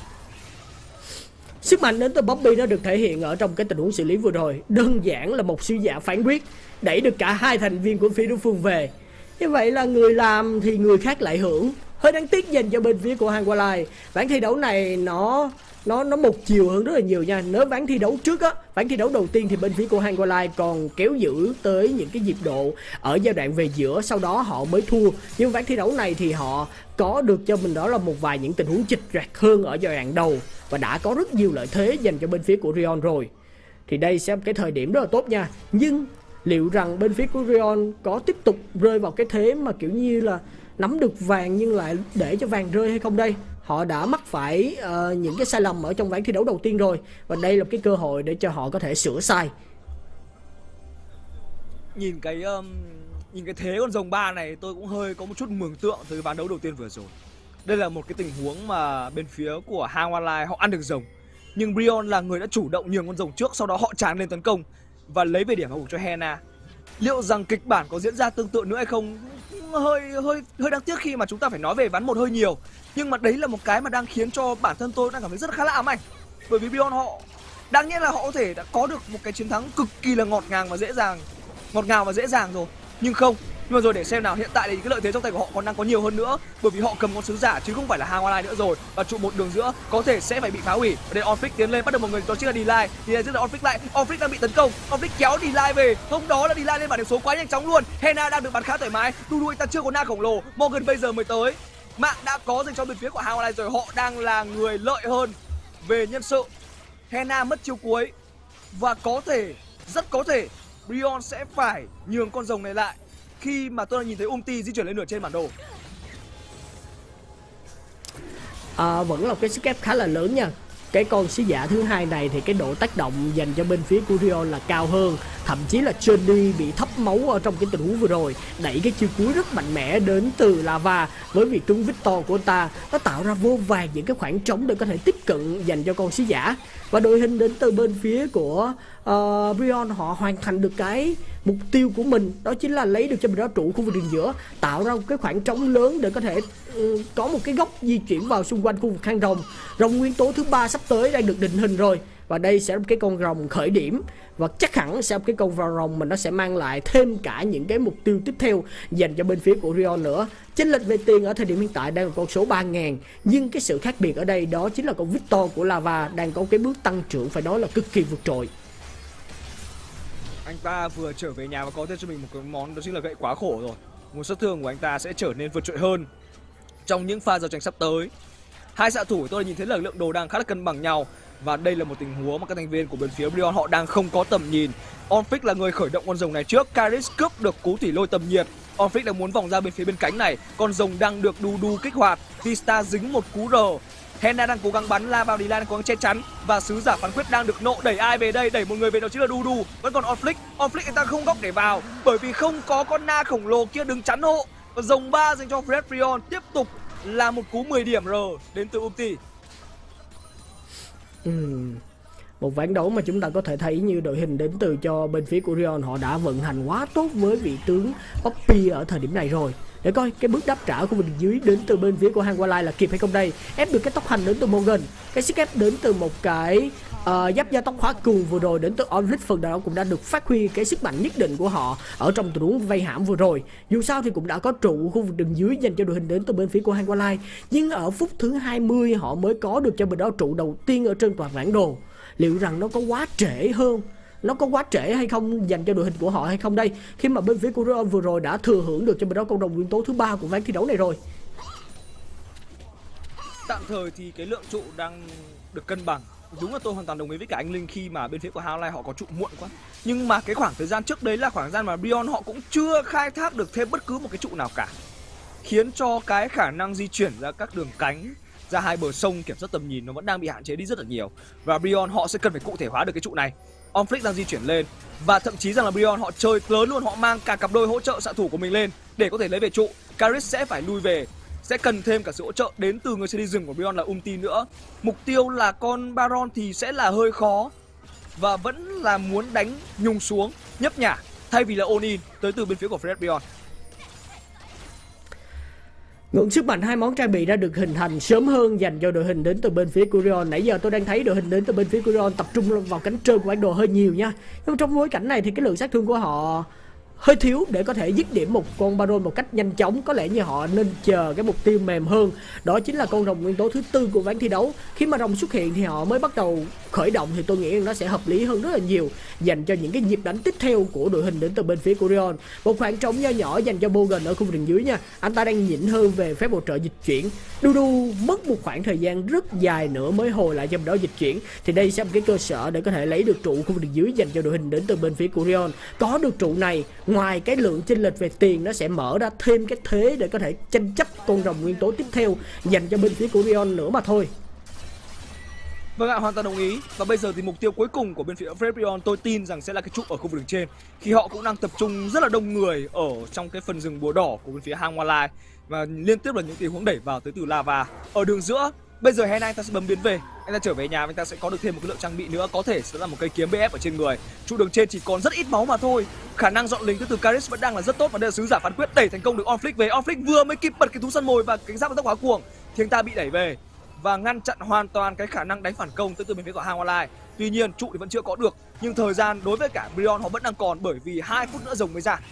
Sức mạnh đến từ Bobby nó được thể hiện ở trong cái tình huống xử lý vừa rồi. Đơn giản là một sứ giả phán quyết đẩy được cả hai thành viên của phía đối phương về. Như vậy là người làm thì người khác lại hưởng. Hơi đáng tiếc dành cho bên phía của Hàn Wallai. Ván thi đấu này nó nó nó một chiều hơn rất là nhiều nha. Nếu ván thi đấu trước á, ván thi đấu đầu tiên thì bên phía của Hàn Wallai còn kéo giữ tới những cái nhịp độ ở giai đoạn về giữa, sau đó họ mới thua. Nhưng ván thi đấu này thì họ có được cho mình đó là một vài những tình huống chịch choạc hơn ở giai đoạn đầu và đã có rất nhiều lợi thế dành cho bên phía của Rion rồi. Thì đây sẽ là cái thời điểm rất là tốt nha. Nhưng liệu rằng bên phía của Rion có tiếp tục rơi vào cái thế mà kiểu như là nắm được vàng nhưng lại để cho vàng rơi hay không đây? Họ đã mắc phải uh, những cái sai lầm ở trong ván thi đấu đầu tiên rồi, và đây là cái cơ hội để cho họ có thể sửa sai. Nhìn cái um, nhìn cái thế con rồng ba này tôi cũng hơi có một chút mường tượng từ cái ván đấu đầu tiên vừa rồi. Đây là một cái tình huống mà bên phía của Hàn Wallai họ ăn được rồng, nhưng Brion là người đã chủ động nhường con rồng trước, sau đó họ tràn lên tấn công và lấy về điểm hạ gục cho Hena. Liệu rằng kịch bản có diễn ra tương tự nữa hay không? Hơi hơi hơi đáng tiếc khi mà chúng ta phải nói về ván một hơi nhiều. Nhưng mà đấy là một cái mà đang khiến cho bản thân tôi đang cảm thấy rất là khá là ám ảnh. Bởi vì Beyond họ đáng nhẽ là họ có thể đã có được một cái chiến thắng cực kỳ là ngọt ngào và dễ dàng, ngọt ngào và dễ dàng rồi, nhưng không. Nhưng mà rồi để xem nào, hiện tại thì cái lợi thế trong tay của họ còn đang có nhiều hơn nữa, bởi vì họ cầm con sứ giả chứ không phải là Hàn Wallai nữa rồi, và trụ một đường giữa có thể sẽ phải bị phá hủy. Để Onflick tiến lên bắt được một người, đó chính là Delay. Delay giết được Onflick lại, Onflick đang bị tấn công, Onflick kéo Delay về, không đó là Delay lên bảng điểm số quá nhanh chóng luôn. Hena đang được bắn khá thoải mái, Dudu anh ta chưa có na khổng lồ, Morgan bây giờ mới tới. Mạng đã có dành cho bên phía của Hàn Wallai rồi, họ đang là người lợi hơn về nhân sự. Hena mất chiêu cuối và có thể, rất có thể Brion sẽ phải nhường con rồng này lại khi mà tôi đã nhìn thấy Umti di chuyển lên nửa trên bản đồ. À, vẫn là cái sức ép khá là lớn nha. Cái con sứ giả thứ hai này thì cái độ tác động dành cho bên phía của Rion là cao hơn. Thậm chí là Johnny bị thấp máu ở trong cái tình huống vừa rồi, đẩy cái chiêu cuối rất mạnh mẽ đến từ Lava. Với việc trúng Victor của ta, nó tạo ra vô vàn những cái khoảng trống để có thể tiếp cận dành cho con sứ giả. Và đội hình đến từ bên phía của uh, Brion họ hoàn thành được cái mục tiêu của mình, đó chính là lấy được cho mình đó trụ khu vực đường giữa, tạo ra một cái khoảng trống lớn để có thể uh, có một cái góc di chuyển vào xung quanh khu vực hang rồng. Rồng nguyên tố thứ ba sắp tới đang được định hình rồi, và đây sẽ là một cái con rồng khởi điểm, và chắc hẳn sẽ là một cái con rồng mà nó sẽ mang lại thêm cả những cái mục tiêu tiếp theo dành cho bên phía của Rion nữa. Chênh lệch về tiền ở thời điểm hiện tại đang là con số ba nghìn, nhưng cái sự khác biệt ở đây đó chính là con Victor của Lava đang có cái bước tăng trưởng phải nói là cực kỳ vượt trội. Anh ta vừa trở về nhà và có thêm cho mình một cái món, đó chính là gậy quá khổ rồi. Nguồn sát thương của anh ta sẽ trở nên vượt trội hơn trong những pha giao tranh sắp tới. Hai xạ thủ tôi nhìn thấy là lượng đồ đang khá là cân bằng nhau, và đây là một tình huống mà các thành viên của bên phía Brion họ đang không có tầm nhìn. Onflick là người khởi động con rồng này trước, Karis cướp được cú thủy lôi tầm nhiệt. Onflick đang muốn vòng ra bên phía bên cánh này, con rồng đang được Dudu kích hoạt. Vista dính một cú R Hena đang cố gắng bắn, La vào đi La đang cố gắng che chắn và sứ giả phán quyết đang được nộ đẩy ai về đây, đẩy một người về đó chính là Dudu. Vẫn còn Onflick, Onflick anh ta không góc để vào bởi vì không có con Na khổng lồ kia đứng chắn hộ. Và rồng ba dành cho Fred Brion tiếp tục là một cú mười điểm R đến từ Ulti. Uhm. Một ván đấu mà chúng ta có thể thấy như đội hình đến từ cho bên phía của Rion họ đã vận hành quá tốt với vị tướng Poppy ở thời điểm này rồi. Để coi cái bước đáp trả của bên dưới đến từ bên phía của Hangwalai là kịp hay không đây. Ép được cái tốc hành đến từ Morgan, cái sức ép đến từ một cái uh, giáp da tóc khóa cường vừa rồi đến từ Onflick phần nào cũng đã được phát huy cái sức mạnh nhất định của họ ở trong tình huống vây hãm vừa rồi. Dù sao thì cũng đã có trụ khu vực đường dưới dành cho đội hình đến từ bên phía của Hangwalai, nhưng ở phút thứ hai mươi họ mới có được cho bên đó trụ đầu tiên ở trên toàn bản đồ. Liệu rằng nó có quá trễ hơn, nó có quá trễ hay không dành cho đội hình của họ hay không đây, khi mà bên phía của Rion vừa rồi đã thừa hưởng được cho bên đó cộng đồng nguyên tố thứ ba của ván thi đấu này rồi. Tạm thời thì cái lượng trụ đang được cân bằng. Đúng là tôi hoàn toàn đồng ý với cả anh Linh khi mà bên phía của Hangwalai họ có trụ muộn quá. Nhưng mà cái khoảng thời gian trước đấy là khoảng thời gian mà Brion họ cũng chưa khai thác được thêm bất cứ một cái trụ nào cả, khiến cho cái khả năng di chuyển ra các đường cánh, ra hai bờ sông, kiểm soát tầm nhìn nó vẫn đang bị hạn chế đi rất là nhiều. Và Brion họ sẽ cần phải cụ thể hóa được cái trụ này. Onflick đang di chuyển lên và thậm chí rằng là Brion họ chơi lớn luôn, họ mang cả cặp đôi hỗ trợ xạ thủ của mình lên để có thể lấy về trụ. Karis sẽ phải lui về, sẽ cần thêm cả sự hỗ trợ đến từ người chơi đi rừng của Brion là Ulti nữa. Mục tiêu là con Baron thì sẽ là hơi khó và vẫn là muốn đánh nhung xuống, nhấp nhả thay vì là all in tới từ bên phía của Fred Brion. Ngưỡng sức mạnh hai món trang bị đã được hình thành sớm hơn dành cho đội hình đến từ bên phía của Rion. Nãy giờ tôi đang thấy đội hình đến từ bên phía của Rion tập trung vào cánh trên của bản đồ hơi nhiều nha. Nhưng trong bối cảnh này thì cái lượng sát thương của họ hơi thiếu để có thể dứt điểm một con Baron một cách nhanh chóng. Có lẽ như họ nên chờ cái mục tiêu mềm hơn, đó chính là con rồng nguyên tố thứ tư của ván thi đấu. Khi mà rồng xuất hiện thì họ mới bắt đầu khởi động thì tôi nghĩ nó sẽ hợp lý hơn rất là nhiều dành cho những cái nhịp đánh tiếp theo của đội hình đến từ bên phía của Rion. Một khoảng trống nho nhỏ dành cho Morgan ở khu vực đường dưới nha. Anh ta đang nhịn hơn về phép hỗ trợ dịch chuyển. Dudu mất một khoảng thời gian rất dài nữa mới hồi lại cho đó dịch chuyển, thì đây sẽ là một cái cơ sở để có thể lấy được trụ khu vực đường dưới dành cho đội hình đến từ bên phía của Rion. Có được trụ này, ngoài cái lượng chênh lệch về tiền, nó sẽ mở ra thêm cái thế để có thể tranh chấp con rồng nguyên tố tiếp theo dành cho bên phía của Rion nữa mà thôi. Vâng ạ, hoàn toàn đồng ý. Và bây giờ thì mục tiêu cuối cùng của bên phía Fred Brion tôi tin rằng sẽ là cái trụ ở khu vực đường trên, khi họ cũng đang tập trung rất là đông người ở trong cái phần rừng bùa đỏ của bên phía Hangwalai và liên tiếp là những tình huống đẩy vào tới từ lava. Ở đường giữa bây giờ Hena anh ta sẽ bấm biến về, anh ta trở về nhà, anh ta sẽ có được thêm một cái lượng trang bị nữa, có thể sẽ là một cây kiếm bê ép ở trên người. Trụ đường trên chỉ còn rất ít máu mà thôi. Khả năng dọn lính từ Karis vẫn đang là rất tốt và đây là sứ giả phán quyết đẩy thành công được Onflick về. Onflick vừa mới kịp bật cái thú săn mồi và cái giáp tóc hóa cuồng thì anh ta bị đẩy về và ngăn chặn hoàn toàn cái khả năng đánh phản công tới từ bên phía của Hangwalai. Tuy nhiên trụ thì vẫn chưa có được, nhưng thời gian đối với cả Brion họ vẫn đang còn, bởi vì hai phút nữa rồng mới ra.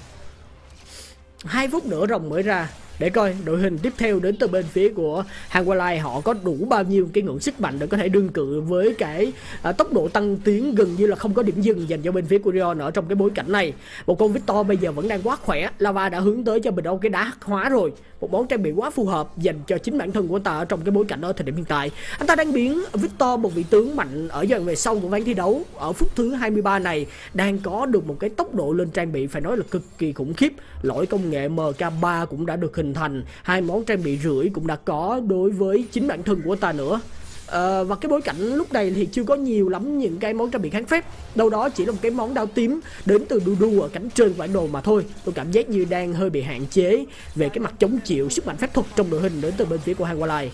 Hai phút nữa rồng mới ra. Để coi đội hình tiếp theo đến từ bên phía của Hangwalai họ có đủ bao nhiêu cái ngưỡng sức mạnh để có thể đương cự với cái à, tốc độ tăng tiến gần như là không có điểm dừng dành cho bên phía của Rion ở trong cái bối cảnh này. Một con Victor bây giờ vẫn đang quá khỏe, Lava đã hướng tới cho mình đâu cái đá hắc hóa rồi, một món trang bị quá phù hợp dành cho chính bản thân của ta ở trong cái bối cảnh ở thời điểm hiện tại. Anh ta đang biến Victor, một vị tướng mạnh ở dần về sau của ván thi đấu, ở phút thứ hai mươi ba này đang có được một cái tốc độ lên trang bị phải nói là cực kỳ khủng khiếp. Lỗi công nghệ M K ba cũng đã được hình thành, hai món trang bị rưỡi cũng đã có đối với chính bản thân của ta nữa. À, và cái bối cảnh lúc này thì chưa có nhiều lắm những cái món trang bị kháng phép, đâu đó chỉ là một cái món đao tím đến từ Dudu ở cánh trên bản đồ mà thôi. Tôi cảm giác như đang hơi bị hạn chế về cái mặt chống chịu sức mạnh phép thuật trong đội hình đến từ bên phía của Hangwalai.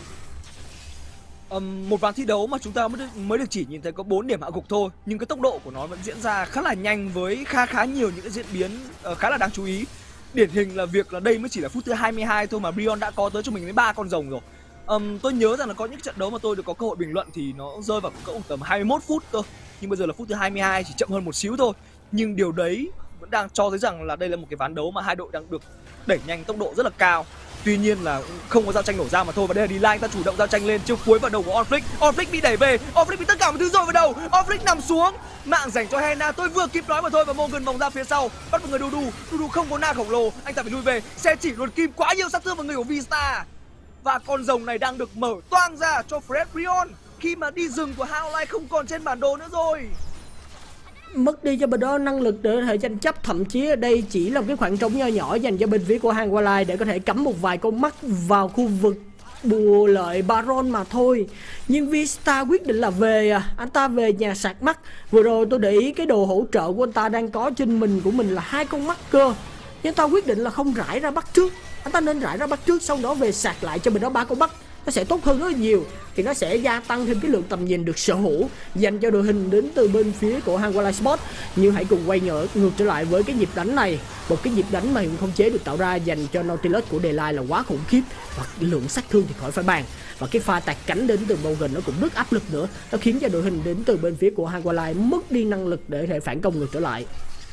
Um, một ván thi đấu mà chúng ta mới được, mới được chỉ nhìn thấy có bốn điểm hạ gục thôi, nhưng cái tốc độ của nó vẫn diễn ra khá là nhanh với khá khá nhiều những cái diễn biến uh, khá là đáng chú ý. Điển hình là việc là đây mới chỉ là phút thứ hai mươi hai thôi mà Brion đã có tới cho mình đến ba con rồng rồi. Um, tôi nhớ rằng là có những trận đấu mà tôi được có cơ hội bình luận thì nó rơi vào cỡ tầm hai mươi mốt phút cơ, nhưng bây giờ là phút thứ hai mươi hai, chỉ chậm hơn một xíu thôi. Nhưng điều đấy vẫn đang cho thấy rằng là đây là một cái ván đấu mà hai đội đang được đẩy nhanh tốc độ rất là cao. Tuy nhiên là không có giao tranh nổ ra mà thôi. Và đây là D-Line, anh ta chủ động giao tranh lên, chiêu cuối vào đầu của Onflick. Onflick bị đẩy về, Onflick bị tất cả mọi thứ rồi vào đầu. Onflick nằm xuống, mạng dành cho Hena, tôi vừa kịp nói mà thôi. Và Morgan vòng ra phía sau, bắt một người Dudu. Dudu không có na khổng lồ, anh ta phải lui về. Xe chỉ luồn kim quá nhiều sát thương vào người của Vista. Và con rồng này đang được mở toang ra cho Fred Brion khi mà đi rừng của Hangwalai không còn trên bản đồ nữa rồi. Mất đi cho bên đó năng lực để có thể tranh chấp, thậm chí ở đây chỉ là một cái khoảng trống nho nhỏ dành cho bên phía của Hangwalai để có thể cắm một vài con mắt vào khu vực bù lợi Baron mà thôi. Nhưng Vista quyết định là về à, anh ta về nhà sạc mắt. Vừa rồi tôi để ý cái đồ hỗ trợ của anh ta đang có trên mình của mình là hai con mắt cơ. Nhưng ta quyết định là không rải ra bắt trước. Anh ta nên rải ra bắt trước, sau đó về sạc lại cho mình đó ba con mắt. Nó sẽ tốt hơn rất là nhiều. Thì nó sẽ gia tăng thêm cái lượng tầm nhìn được sở hữu dành cho đội hình đến từ bên phía của Hanwha Sport. Nhưng hãy cùng quay ngược, ngược trở lại với cái nhịp đánh này. Một cái nhịp đánh mà hiệu không chế được tạo ra dành cho Nautilus của Delay là quá khủng khiếp. Và lượng sát thương thì khỏi phải bàn. Và cái pha tạt cánh đến từ Morgan nó cũng rất áp lực nữa. Nó khiến cho đội hình đến từ bên phía của Hanwha mất đi năng lực để thể phản công ngược trở lại.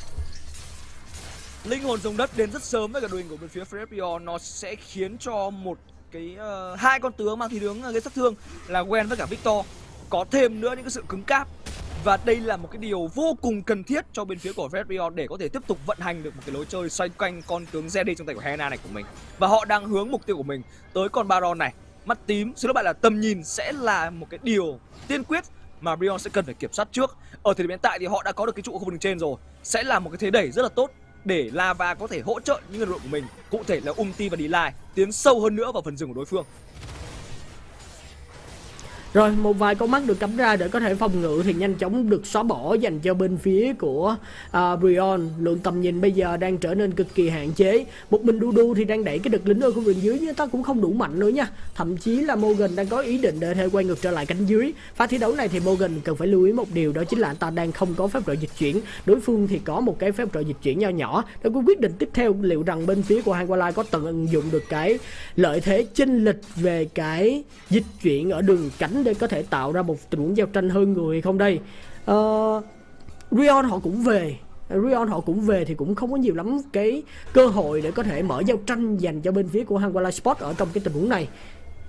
Linh hồn rồng đất đến rất sớm với cả đội hình của bên phía Frepion, nó sẽ khiến cho một cái uh, hai con tướng mang thì tướng gây sát thương là Gwen với cả Victor có thêm nữa những cái sự cứng cáp, và đây là một cái điều vô cùng cần thiết cho bên phía của Frepion để có thể tiếp tục vận hành được một cái lối chơi xoay quanh con tướng Zeri trong tay của Helena này của mình. Và họ đang hướng mục tiêu của mình tới con Baron này. Mắt tím, xin lỗi bạn, là tầm nhìn sẽ là một cái điều tiên quyết mà Brion sẽ cần phải kiểm soát trước. Ở thời điểm hiện tại thì họ đã có được cái trụ khu vực đường trên rồi, sẽ là một cái thế đẩy rất là tốt để Lava có thể hỗ trợ những người đội của mình, cụ thể là Umti và Delay tiến sâu hơn nữa vào phần rừng của đối phương. Rồi, một vài con mắt được cắm ra để có thể phòng ngự thì nhanh chóng được xóa bỏ dành cho bên phía của uh, Brion. Lượng tầm nhìn bây giờ đang trở nên cực kỳ hạn chế. Một mình Dudu thì đang đẩy cái đực lính ở khu vực dưới nhưng ta cũng không đủ mạnh nữa nha. Thậm chí là Morgan đang có ý định để thể quay ngược trở lại cánh dưới. Pha thi đấu này thì Morgan cần phải lưu ý một điều, đó chính là anh ta đang không có phép trợ dịch chuyển. Đối phương thì có một cái phép trợ dịch chuyển nho nhỏ. Để có quyết định tiếp theo liệu rằng bên phía của Hanwha có tận dụng được cái lợi thế chênh lệch về cái dịch chuyển ở đường cánh để có thể tạo ra một tình huống giao tranh hơn người không đây. uh, Rion họ cũng về Rion họ cũng về thì cũng không có nhiều lắm cái cơ hội để có thể mở giao tranh dành cho bên phía của Hanwha Sport ở trong cái tình huống này.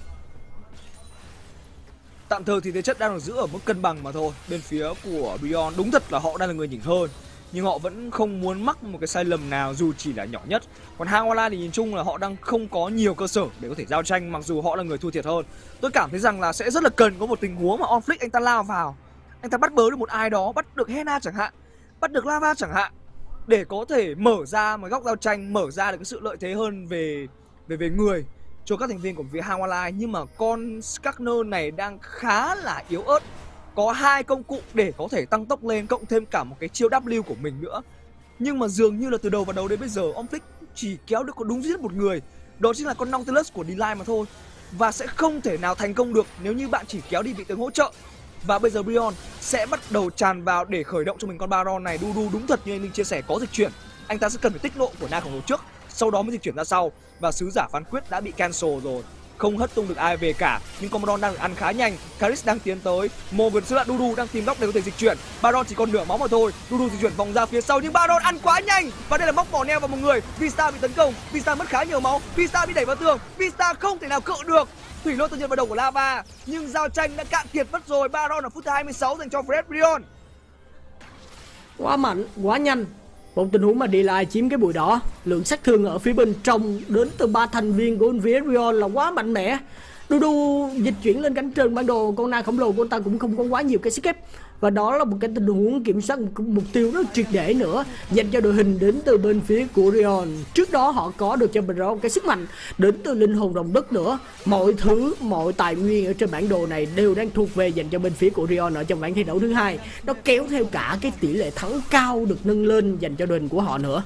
Tạm thời thì thế chất đang được giữ ở mức cân bằng mà thôi. Bên phía của Brion đúng thật là họ đang là người nhỉnh hơn, nhưng họ vẫn không muốn mắc một cái sai lầm nào dù chỉ là nhỏ nhất. Còn Hanwha thì nhìn chung là họ đang không có nhiều cơ sở để có thể giao tranh, mặc dù họ là người thua thiệt hơn. Tôi cảm thấy rằng là sẽ rất là cần có một tình huống mà Onflick anh ta lao vào, anh ta bắt bớ được một ai đó, bắt được Hena chẳng hạn, bắt được Lava chẳng hạn, để có thể mở ra một góc giao tranh, mở ra được cái sự lợi thế hơn về về về người cho các thành viên của phía Hanwha. Nhưng mà con Skagner này đang khá là yếu ớt, có hai công cụ để có thể tăng tốc lên, cộng thêm cả một cái chiêu W của mình nữa. Nhưng mà dường như là từ đầu vào đầu đến bây giờ Onflick chỉ kéo được có đúng duy nhất một người, đó chính là con Nautilus của Delay mà thôi. Và sẽ không thể nào thành công được nếu như bạn chỉ kéo đi vị tướng hỗ trợ. Và bây giờ Brion sẽ bắt đầu tràn vào để khởi động cho mình con Baron này. Dudu đúng thật như anh Linh chia sẻ, có dịch chuyển. Anh ta sẽ cần phải tích nộ của Na khổng lồ trước, sau đó mới dịch chuyển ra sau. Và sứ giả phán quyết đã bị cancel rồi, không hất tung được ai về cả. Nhưng con Baron đang được ăn khá nhanh. Karis đang tiến tới, Morgan sẽ là Dudu đang tìm góc để có thể dịch chuyển. Baron chỉ còn nửa máu mà thôi. Dudu dịch chuyển vòng ra phía sau nhưng Baron ăn quá nhanh. Và đây là móc mỏ neo vào một người. Vista bị tấn công, Vista mất khá nhiều máu, Vista bị đẩy vào tường, Vista không thể nào cự được. Thủy lô tự nhiên vào đầu của Lava, nhưng giao tranh đã cạn kiệt mất rồi. Baron ở phút thứ hai mươi sáu dành cho Fred Brion. Quá mạnh, quá nhanh. Một tình huống mà Delay chiếm cái bụi đỏ. Lượng sát thương ở phía bên trong đến từ ba thành viên của phía Brion là quá mạnh mẽ. Dudu dịch chuyển lên cánh trên bản đồ, con Na khổng lồ của anh ta cũng không có quá nhiều cái sức ép. Và đó là một cái tình huống kiểm soát một mục tiêu rất triệt để nữa dành cho đội hình đến từ bên phía của Rion. Trước đó họ có được cho mình cái sức mạnh đến từ linh hồn rồng đất nữa. Mọi thứ, mọi tài nguyên ở trên bản đồ này đều đang thuộc về dành cho bên phía của Rion ở trong ván thi đấu thứ hai. Nó kéo theo cả cái tỷ lệ thắng cao được nâng lên dành cho đội hình của họ nữa.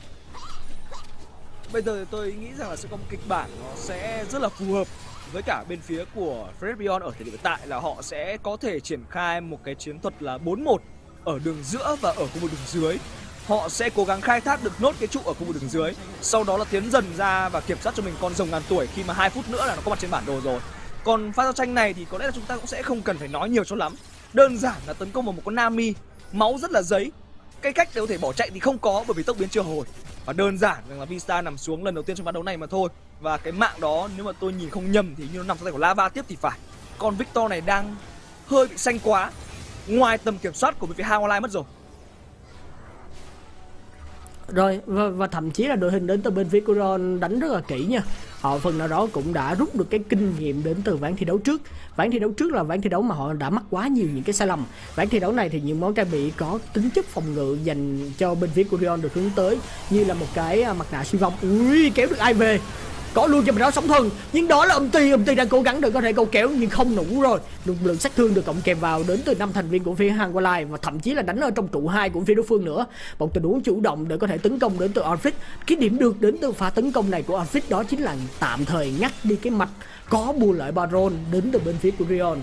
Bây giờ tôi nghĩ rằng là sẽ có một kịch bản nó sẽ rất là phù hợp với cả bên phía của Frepion ở thời điểm hiện tại, là họ sẽ có thể triển khai một cái chiến thuật là bốn một ở đường giữa và ở khu vực đường dưới. Họ sẽ cố gắng khai thác được nốt cái trụ ở khu vực đường dưới, sau đó là tiến dần ra và kiểm soát cho mình con rồng ngàn tuổi khi mà hai phút nữa là nó có mặt trên bản đồ rồi. Còn pha giao tranh này thì có lẽ là chúng ta cũng sẽ không cần phải nói nhiều cho lắm. Đơn giản là tấn công vào một con Nami, máu rất là giấy. Cái cách để có thể bỏ chạy thì không có bởi vì tốc biến chưa hồi. Và đơn giản là Vista nằm xuống lần đầu tiên trong ván đấu này mà thôi. Và cái mạng đó nếu mà tôi nhìn không nhầm thì như nó nằm trong tay của Lava tiếp thì phải. Con Victor này đang hơi bị xanh quá, ngoài tầm kiểm soát của bên phía Hanwha mất rồi. Rồi và, và thậm chí là đội hình đến từ bên phía của Ron đánh rất là kỹ nha. Họ phần nào đó cũng đã rút được cái kinh nghiệm đến từ ván thi đấu trước. Ván thi đấu trước là ván thi đấu mà họ đã mắc quá nhiều những cái sai lầm. Ván thi đấu này thì những món trang bị có tính chất phòng ngự dành cho bên phía của Rion được hướng tới, như là một cái mặt nạ suy vong. Ui, kéo được ai về. có luôn cho mình đó sóng thần, nhưng đó là Umti. Umti đang cố gắng để có thể câu kéo nhưng không đủ rồi. Lực lượng sát thương được cộng kèm vào đến từ năm thành viên của phía Hanwha và thậm chí là đánh ở trong trụ hai của phía đối phương nữa. Một tình huống chủ động để có thể tấn công đến từ Onfit. Cái điểm được đến từ pha tấn công này của Onfit đó chính là tạm thời ngắt đi cái mạch có bù lợi Baron đến từ bên phía của Rion.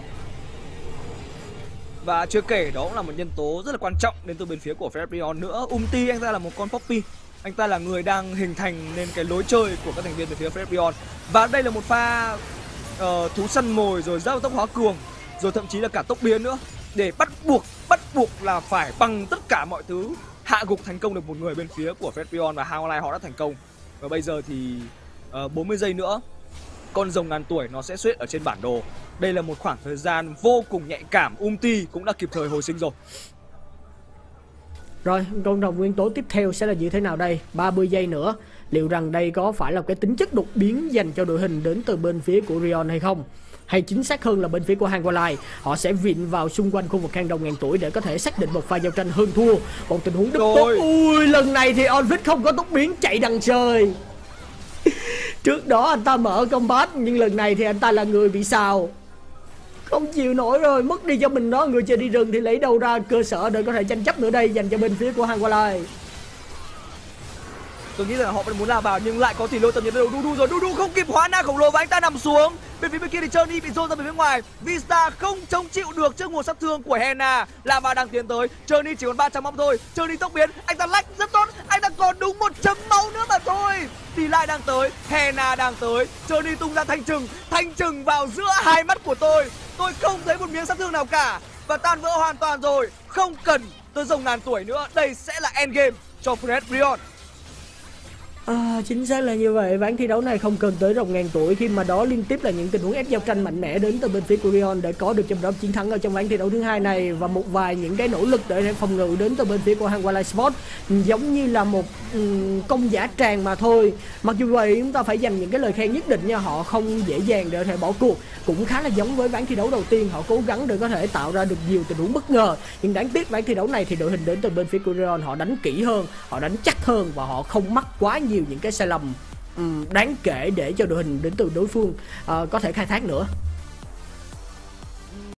Và chưa kể đó cũng là một nhân tố rất là quan trọng đến từ bên phía của Fred Rion nữa. Umti anh ta là một con Poppy, anh ta là người đang hình thành nên cái lối chơi của các thành viên từ phía Fred Rion. Và đây là một pha uh, thú săn mồi rồi giao tốc hóa cường, rồi thậm chí là cả tốc biến nữa, để bắt buộc bắt buộc là phải bằng tất cả mọi thứ hạ gục thành công được một người bên phía của Fred Rion, và Hanwha họ đã thành công. Và bây giờ thì uh, bốn mươi giây nữa con rồng ngàn tuổi nó sẽ xuất hiện ở trên bản đồ. Đây là một khoảng thời gian vô cùng nhạy cảm. Umti cũng đã kịp thời hồi sinh rồi. Rồi, con rồng nguyên tố tiếp theo sẽ là như thế nào đây? ba mươi giây nữa. Liệu rằng đây có phải là cái tính chất đột biến dành cho đội hình đến từ bên phía của Rion hay không? Hay chính xác hơn là bên phía của Hanwha, họ sẽ viện vào xung quanh khu vực hang rồng ngàn tuổi để có thể xác định một pha giao tranh hơn thua. Một tình huống đứt tốt. Ui, lần này thì Onfit không có tốc biến chạy đằng trời. Trước đó anh ta mở combat, nhưng lần này thì anh ta là người bị xào. Không chịu nổi rồi, mất đi cho mình đó. Người chơi đi rừng thì lấy đâu ra cơ sở để có thể tranh chấp nữa đây dành cho bên phía của Hanwha. Tôi nghĩ là họ vẫn muốn lao vào nhưng lại có tỷ lệ tầm nhìn đầu Dudu rồi. Dudu không kịp hóa na khổng lồ và anh ta nằm xuống. Bên phía bên kia thì Johnny bị dồn ra bên phía ngoài. Vista không chống chịu được trước nguồn sát thương của Hena. Lama đang tiến tới. Johnny chỉ còn ba trăm máu thôi. Johnny tốc biến, anh ta lách rất tốt. Anh ta còn đúng một chấm máu nữa mà thôi. Tỷ lại đang tới, Hena đang tới. Johnny tung ra thanh trừng, thanh trừng vào giữa hai mắt của tôi. Tôi không thấy một miếng sát thương nào cả và tan vỡ hoàn toàn rồi. Không cần tới rồng ngàn tuổi nữa. Đây sẽ là endgame cho Fred Rion. À, chính xác là như vậy. Ván thi đấu này không cần tới rồng ngàn tuổi, khi mà đó liên tiếp là những tình huống ép giao tranh mạnh mẽ đến từ bên phía của Rion để có được trong đó chiến thắng ở trong ván thi đấu thứ hai này, và một vài những cái nỗ lực để phòng ngự đến từ bên phía của Hanwha Sport giống như là một um, công giả tràng mà thôi. Mặc dù vậy chúng ta phải dành những cái lời khen nhất định nha, họ không dễ dàng để có thể bỏ cuộc. Cũng khá là giống với ván thi đấu đầu tiên, họ cố gắng để có thể tạo ra được nhiều tình huống bất ngờ, nhưng đáng tiếc ván thi đấu này thì đội hình đến từ bên phía của Rion họ đánh kỹ hơn, họ đánh chắc hơn và họ không mắc quá nhiều những cái sai lầm um, đáng kể để cho đội hình đến từ đối phương uh, có thể khai thác nữa.